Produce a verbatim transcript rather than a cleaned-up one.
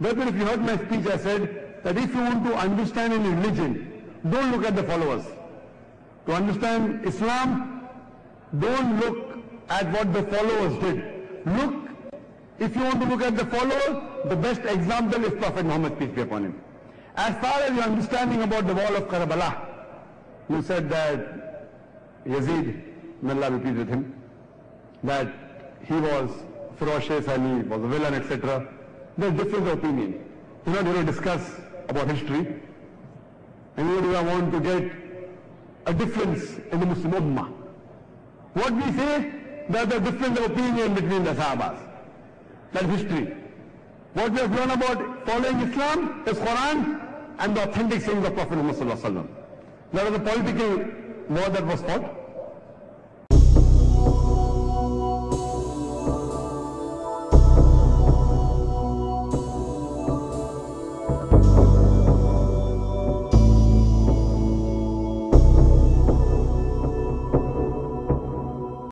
Whether if you heard my speech, I said that if you want to understand any religion, don't look at the followers. To understand Islam, don't look at what the followers did. Look, if you want to look at the followers, the best example is Prophet Muhammad, peace be upon him. As far as your understanding about the wall of Karbala, you said that Yazid, may Allah be pleased with him, that he was ferocious and he was a villain, et cetera. There's difference of opinion. We're not going to discuss about history. And we do want to get a difference in the Muslim Ummah. What we say, there's a difference of opinion between the Sahabas. That's history. What we have learned about following Islam is Quran and the authentic sayings of Prophet Muhammad sallallahu alaihi wasallam. There was a political war that was fought.